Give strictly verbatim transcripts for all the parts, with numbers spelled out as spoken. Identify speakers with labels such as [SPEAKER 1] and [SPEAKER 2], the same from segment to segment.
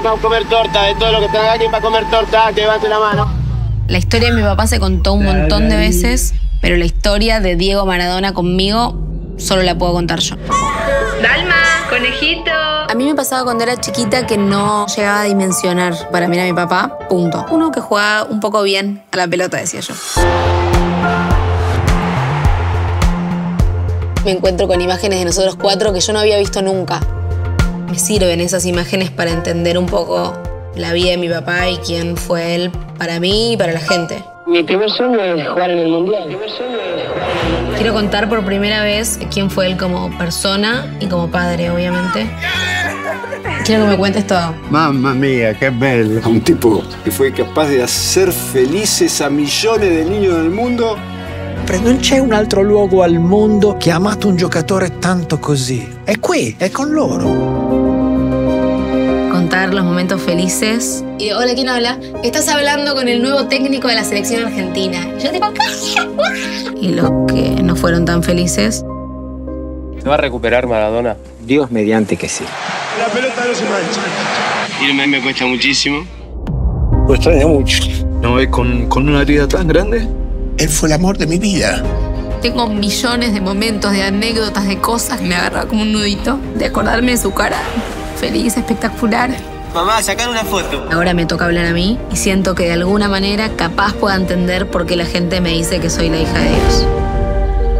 [SPEAKER 1] alguien para comer torta? De todo lo que está aquí para comer torta, que levante la mano.
[SPEAKER 2] La historia de mi papá se contó un montón de veces, pero la historia de Diego Maradona conmigo solo la puedo contar yo.
[SPEAKER 3] Dalma, conejito.
[SPEAKER 2] A mí me pasaba cuando era chiquita que no llegaba a dimensionar para mí a mi papá, punto. Uno que jugaba un poco bien a la pelota, decía yo. Me encuentro con imágenes de nosotros cuatro que yo no había visto nunca. Me sirven esas imágenes para entender un poco la vida de mi papá y quién fue él para mí y para la gente.
[SPEAKER 1] Mi primer sueño es jugar en el Mundial.
[SPEAKER 2] Quiero contar por primera vez quién fue él como persona y como padre, obviamente. Quiero que me cuentes todo.
[SPEAKER 4] Mamma mía, qué bello. Un tipo que fue capaz de hacer felices a millones de niños del mundo.
[SPEAKER 5] Non c'è un altro luogo al mondo che ha amato un giocatore tanto così. È qui, è con loro.
[SPEAKER 2] Contar los momentos felices. Y hola, ¿quién habla? Estás hablando con el nuevo técnico de la selección argentina. Y yo tipo... Y los que no fueron tan felices.
[SPEAKER 1] ¿Se va a recuperar Maradona?
[SPEAKER 5] Dios mediante que sí.
[SPEAKER 1] La pelota no se mancha. Irme me cuesta muchísimo.
[SPEAKER 4] Lo extraño mucho.
[SPEAKER 6] ¿No ves con, con una herida tan grande?
[SPEAKER 7] Él fue el amor de mi vida.
[SPEAKER 2] Tengo millones de momentos, de anécdotas, de cosas que me agarra como un nudito. De acordarme de su cara. Feliz, espectacular.
[SPEAKER 1] Mamá, sacar una foto.
[SPEAKER 2] Ahora me toca hablar a mí y siento que de alguna manera capaz pueda entender por qué la gente me dice que soy la hija de Dios.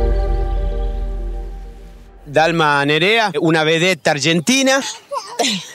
[SPEAKER 1] Dalma Nerea, una vedette argentina.